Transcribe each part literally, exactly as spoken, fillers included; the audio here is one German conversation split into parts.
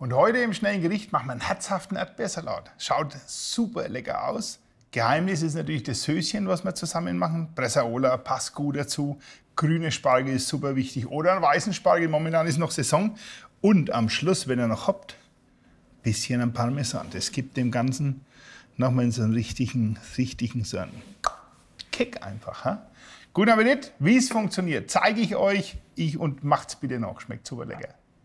Und heute im schnellen Gericht machen wir einen herzhaften Erdbeersalat. Schaut super lecker aus. Geheimnis ist natürlich das Söschen, was wir zusammen machen. Bresaola passt gut dazu. Grüne Spargel ist super wichtig. Oder ein weißen Spargel, momentan ist noch Saison. Und am Schluss, wenn ihr noch habt, ein bisschen am Parmesan. Das gibt dem Ganzen nochmal so einen richtigen, richtigen so einen Kick einfach. Ha? Guten Appetit. Wie es funktioniert, zeige ich euch. Ich und macht's bitte noch. Schmeckt super lecker.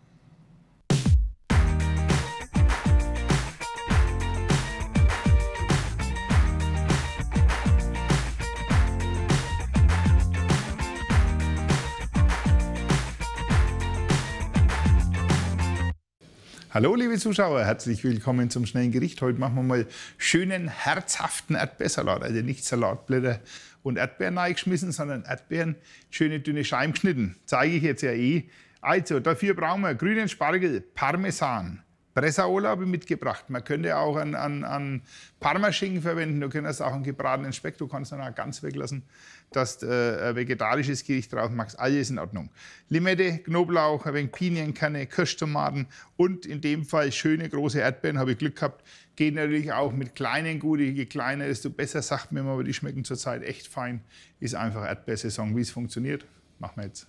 Hallo liebe Zuschauer, herzlich willkommen zum schnellen Gericht. Heute machen wir mal schönen, herzhaften Erdbeersalat. Also nicht Salatblätter und Erdbeeren reingeschmissen, sondern Erdbeeren, schöne dünne Scheiben geschnitten. Zeige ich jetzt ja eh. Also dafür brauchen wir grünen Spargel, Parmesan, Bresaola habe ich mitgebracht. Man könnte auch an, an, an Parmaschinken verwenden, du kannst auch einen gebratenen Speck, du kannst dann auch ganz weglassen, dass du äh, ein vegetarisches Gericht drauf machst. Alles in Ordnung. Limette, Knoblauch, ein wenig Pinienkerne, Kirschtomaten und in dem Fall schöne große Erdbeeren, habe ich Glück gehabt. Geht natürlich auch mit kleinen gut, je kleiner, desto besser, sagt mir immer, aber die schmecken zurzeit echt fein. Ist einfach Erdbeersaison. Wie es funktioniert, machen wir jetzt.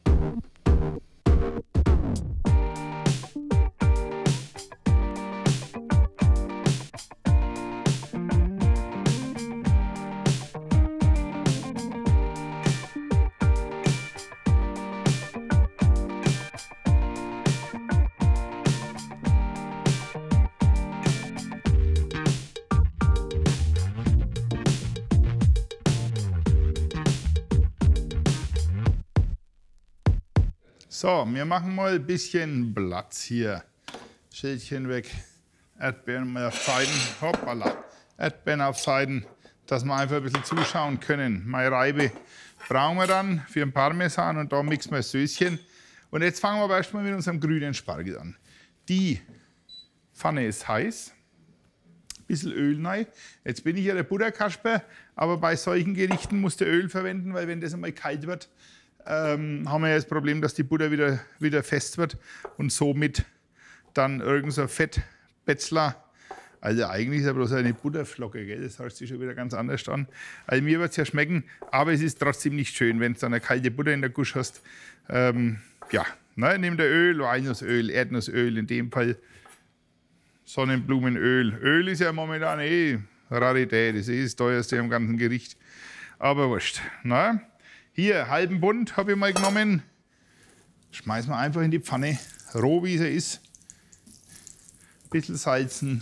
So, wir machen mal ein bisschen Platz hier. Schälchen weg, Erdbeeren mal auf Seiten, hoppala, Erdbeeren auf Seiten, dass wir einfach ein bisschen zuschauen können. Meine Reibe brauchen wir dann für den Parmesan und da mixen wir das Söschen. Und jetzt fangen wir aber erstmal mit unserem grünen Spargel an. Die Pfanne ist heiß, ein bisschen Öl rein. Jetzt bin ich ja der Butterkasper, aber bei solchen Gerichten musst du Öl verwenden, weil wenn das einmal kalt wird, Ähm, haben wir ja das Problem, dass die Butter wieder, wieder fest wird und somit dann irgend so ein Fettbetzler, also eigentlich ist ja bloß eine Butterflocke, gell? Das hört sich schon wieder ganz anders an. Also mir wird es ja schmecken, aber es ist trotzdem nicht schön, wenn du dann eine kalte Butter in der Gusch hast. Ähm, ja, ne, nimm der Öl, Walnussöl, Erdnussöl, in dem Fall Sonnenblumenöl. Öl ist ja momentan eh Rarität, das ist das teuerste am ganzen Gericht, aber wurscht. Ne? Hier, halben Bund habe ich mal genommen. Schmeißen wir einfach in die Pfanne, roh wie sie ist. Ein bisschen salzen.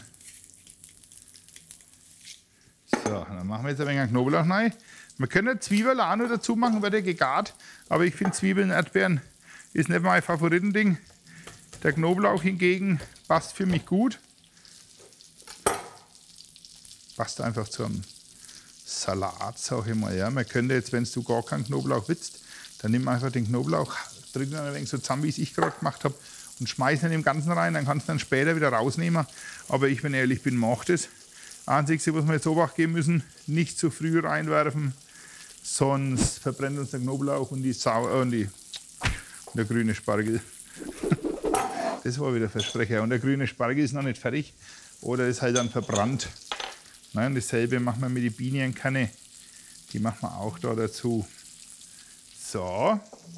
So, dann machen wir jetzt ein wenig Knoblauch rein. Man könnte Zwiebeln auch noch dazu machen, wird der gegart. Aber ich finde Zwiebeln, Erdbeeren ist nicht mein Favoritending. Der Knoblauch hingegen passt für mich gut. Passt einfach zum Salat, sag ich mal. Ja. Man könnte jetzt, wenn du gar keinen Knoblauch willst, dann nimm einfach den Knoblauch, drück ihn ein wenig so zusammen, wie ich es gerade gemacht habe, und schmeiß ihn im Ganzen rein. Dann kannst du dann später wieder rausnehmen. Aber ich, wenn ehrlich bin, mache das. Einzige, was wir jetzt Obacht geben müssen, nicht zu früh reinwerfen, sonst verbrennt uns der Knoblauch und, die Sau äh, und, die, und der grüne Spargel. Das war wieder Versprecher. Und der grüne Spargel ist noch nicht fertig oder ist halt dann verbrannt. Nein, dasselbe machen wir mit den Pinienkerne. Die machen wir auch da dazu. So.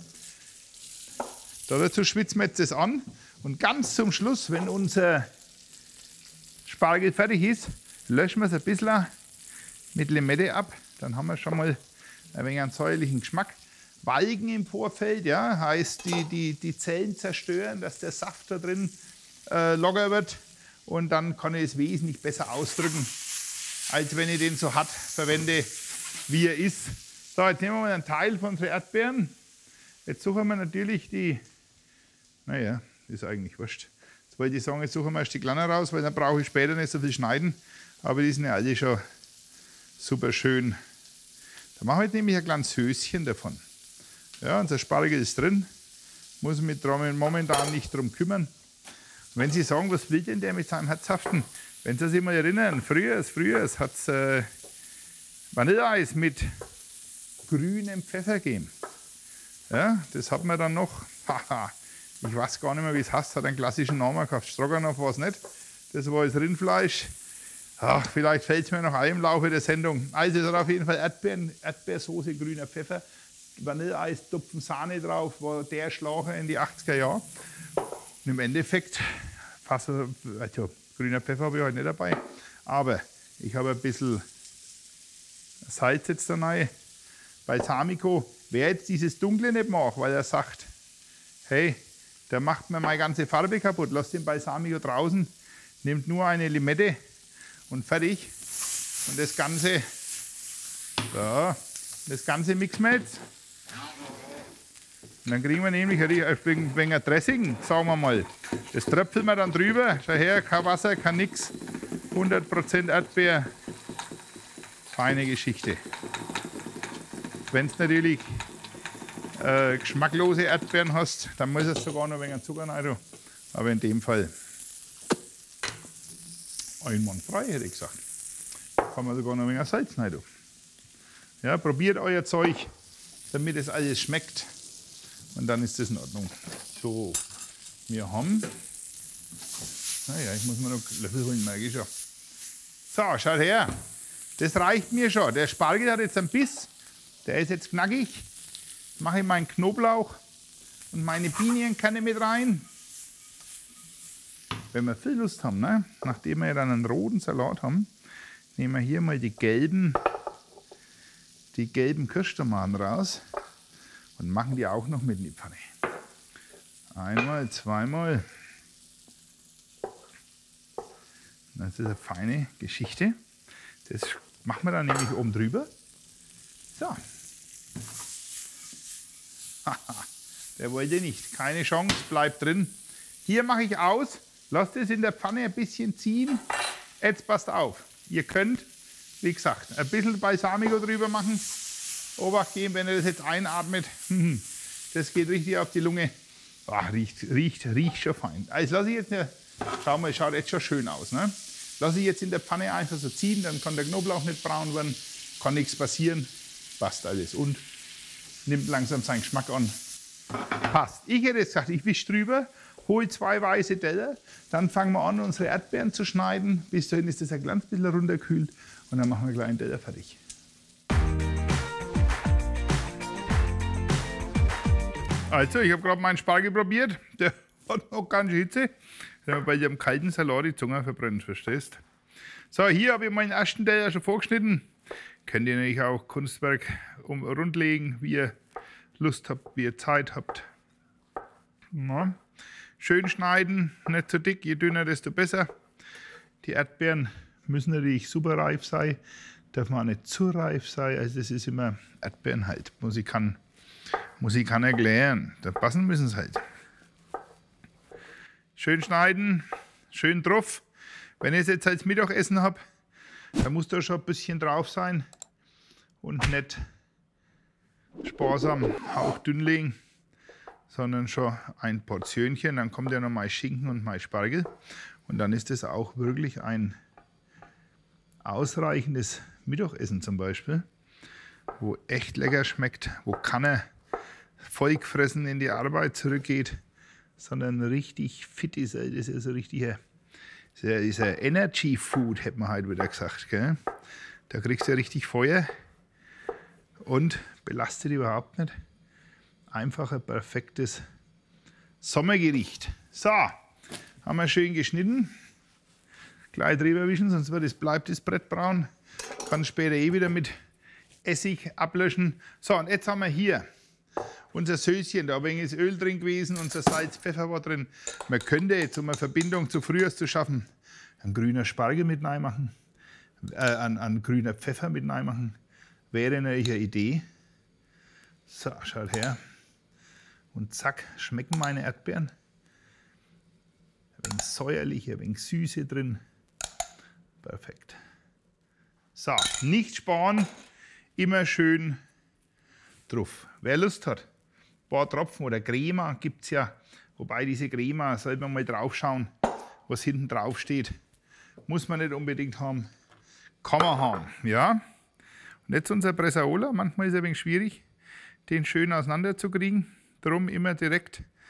Da dazu schwitzen wir jetzt das an. Und ganz zum Schluss, wenn unser Spargel fertig ist, löschen wir es ein bisschen mit Limette ab. Dann haben wir schon mal ein wenig einen säuerlichen Geschmack. Walgen im Vorfeld, ja, heißt die, die, die Zellen zerstören, dass der Saft da drin äh, locker wird. Und dann kann ich es wesentlich besser ausdrücken, als wenn ich den so hart verwende, wie er ist. So, jetzt nehmen wir mal einen Teil von unseren Erdbeeren. Jetzt suchen wir natürlich die, naja, ist eigentlich wurscht. Jetzt wollte ich sagen, jetzt suchen wir erst die kleinen raus, weil dann brauche ich später nicht so viel schneiden. Aber die sind ja alle schon super schön. Da machen wir jetzt nämlich ein kleines Höschen davon. Ja, unser Spargel ist drin, muss mich momentan nicht drum kümmern. Und wenn Sie sagen, was will denn der mit seinem Herzhaften? Wenn Sie sich mal erinnern, früher, früher hat es äh, Vanilleeis mit grünem Pfeffer gegeben. Ja, das hat man dann noch, haha, Ich weiß gar nicht mehr, wie es heißt. Hat einen klassischen Namen gehabt. Stroganoff war es nicht. Das war das Rindfleisch. Ach, vielleicht fällt es mir noch ein im Laufe der Sendung. Also es hat auf jeden Fall Erdbeeren, Erdbeersoße, grüner Pfeffer, Vanilleeis, Tupfen Sahne drauf. War der Schlager in die achtziger Jahre. Und im Endeffekt, fast, also grüner Pfeffer habe ich heute nicht dabei. Aber ich habe ein bisschen Salz jetzt da rein. Balsamico. Wer jetzt dieses Dunkle nicht mag, weil er sagt, hey, der macht mir meine ganze Farbe kaputt, lasst den Balsamico draußen, nimmt nur eine Limette und fertig. Und das Ganze, so, das Ganze mixen wir jetzt. Und dann kriegen wir nämlich ein wenig Dressing, sagen wir mal. Das tröpfeln wir dann drüber. Schau her, kein Wasser, kein nix. hundert Prozent Erdbeer. Feine Geschichte. Wenn du natürlich äh, geschmacklose Erdbeeren hast, dann muss es sogar noch ein wenig Zucker rein tun. Aber in dem Fall einwandfrei, hätte ich gesagt. Kann man sogar noch ein wenig Salz rein tun. Ja, probiert euer Zeug, damit es alles schmeckt. Und dann ist das in Ordnung. So, wir haben. Naja, ich muss mir noch einen Löffel holen, merke ich schon. So, schaut her. Das reicht mir schon. Der Spargel hat jetzt einen Biss. Der ist jetzt knackig. Jetzt mache ich meinen Knoblauch und meine Pinienkerne mit rein. Wenn wir viel Lust haben, ne? Nachdem wir dann einen roten Salat haben, nehmen wir hier mal die gelben, die gelben Kirschtomaten raus und machen die auch noch mit in die Pfanne. Einmal, zweimal. Das ist eine feine Geschichte. Das machen wir dann nämlich oben drüber. So. Der wollte nicht. Keine Chance, bleibt drin. Hier mache ich aus. Lasst es in der Pfanne ein bisschen ziehen. Jetzt passt auf. Ihr könnt, wie gesagt, ein bisschen Balsamico drüber machen. Obacht geben, wenn ihr das jetzt einatmet. Das geht richtig auf die Lunge. Ach, riecht, riecht, riecht schon fein. Also lasse ich jetzt, eine, schau mal, schaut jetzt schon schön aus. Ne? Lasse ich jetzt in der Pfanne einfach so ziehen, dann kann der Knoblauch nicht braun werden, kann nichts passieren, passt alles. Und nimmt langsam seinen Geschmack an. Passt. Ich hätte jetzt gesagt, ich wische drüber, hole zwei weiße Teller, dann fangen wir an, unsere Erdbeeren zu schneiden. Bis dahin ist das ein kleines bisschen runterkühlt und dann machen wir gleich einen Teller fertig. Also, ich habe gerade meinen Spargel probiert. Der hat noch ganz schön Hitze. Bei dem kalten Salat die Zunge verbrennt, verstehst? So, hier habe ich meinen ersten Teller schon vorgeschnitten. Könnt ihr natürlich auch Kunstwerk um, rundlegen, wie ihr Lust habt, wie ihr Zeit habt. Ja. Schön schneiden, nicht zu dick, je dünner, desto besser. Die Erdbeeren müssen natürlich super reif sein, darf man auch nicht zu reif sein. Also das ist immer Erdbeeren halt, muss ich kann, muss ich kann erklären. Da passen müssen es halt. Schön schneiden, schön drauf. Wenn ich es jetzt als Mittagessen habe, dann muss da schon ein bisschen drauf sein und nicht sparsam hauchdünn legen, sondern schon ein Portionchen. Dann kommt ja noch mal Schinken und mal Spargel und dann ist das auch wirklich ein ausreichendes Mittagessen zum Beispiel, wo echt lecker schmeckt, wo keiner vollgefressen in die Arbeit zurückgeht, sondern richtig fit ist. Das ist also richtiger, das ist ein Energy Food, hätte man heute wieder gesagt. Gell? Da kriegst du ja richtig Feuer und belastet überhaupt nicht. Einfach ein perfektes Sommergericht. So, haben wir schön geschnitten. Gleich drüber wischen, sonst wird das, bleibt das Brett braun. Kann später eh wieder mit Essig ablöschen. So, und jetzt haben wir hier unser Söschen, da ist Öl drin gewesen, unser Salz, Pfeffer war drin. Man könnte jetzt, um eine Verbindung zu früher zu schaffen, ein grüner Spargel mit reinmachen, äh, ein, ein grüner Pfeffer mit reinmachen. Wäre natürlich eine Idee. So, schaut her. Und zack, schmecken meine Erdbeeren. Ein wenig säuerlich, ein wenig Süße drin. Perfekt. So, nicht sparen, immer schön drauf. Wer Lust hat, ein paar Tropfen oder Crema gibt es ja. Wobei diese Crema, sollte man mal drauf schauen, was hinten drauf steht. Muss man nicht unbedingt haben, kann man haben. Ja? Und jetzt unser Bresaola, manchmal ist es ein wenig schwierig, den schön auseinander zu kriegen. Darum immer direkt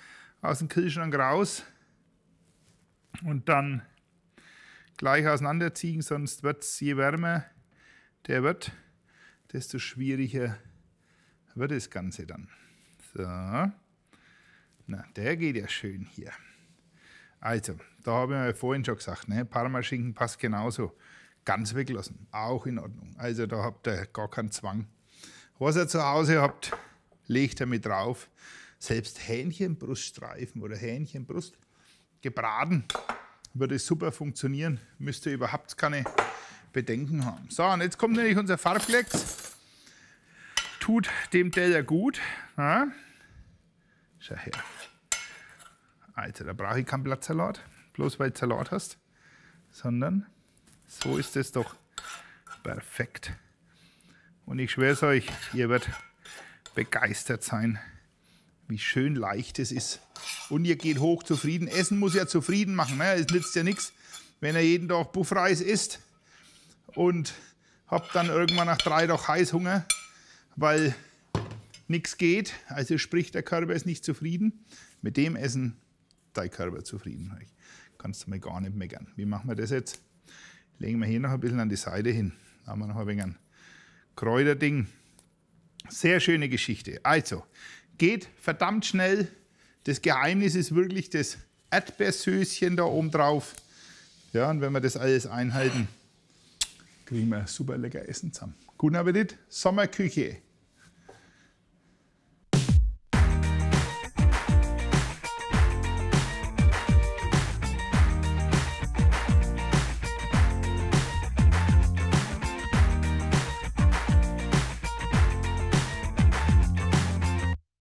aus dem Kühlschrank raus und dann gleich auseinanderziehen, sonst wird es, je wärmer der wird, desto schwieriger wird das Ganze dann. So, na, der geht ja schön hier. Also, da habe ich ja vorhin schon gesagt, ne, Parmaschinken passt genauso. Ganz weglassen, auch in Ordnung. Also da habt ihr gar keinen Zwang. Was ihr zu Hause habt, legt ihr mit drauf. Selbst Hähnchenbruststreifen oder Hähnchenbrust gebraten, würde super funktionieren. Müsst ihr überhaupt keine Bedenken haben. So, und jetzt kommt nämlich unser Farbklecks. Tut dem Teller gut. Ja. Schau her. Also, da brauche ich keinen Blattsalat, bloß weil du Salat hast, sondern so ist es doch perfekt. Und ich schwöre es euch, ihr werdet begeistert sein, wie schön leicht es ist. Und ihr geht hoch zufrieden. Essen muss ja zufrieden machen. Ne? Es nützt ja nichts, wenn ihr jeden Tag Buffreis isst und habt dann irgendwann nach drei Tagen Heißhunger, weil nichts geht. Also sprich, der Körper ist nicht zufrieden. Mit dem Essen dein Körper zufrieden. Kannst du mal gar nicht meckern. Wie machen wir das jetzt? Legen wir hier noch ein bisschen an die Seite hin. Da haben wir noch ein wenig ein Kräuterding. Sehr schöne Geschichte. Also, geht verdammt schnell. Das Geheimnis ist wirklich das Erdbeersöschen da oben drauf. Ja, und wenn wir das alles einhalten, kriegen wir super lecker Essen zusammen. Guten Appetit, Sommerküche.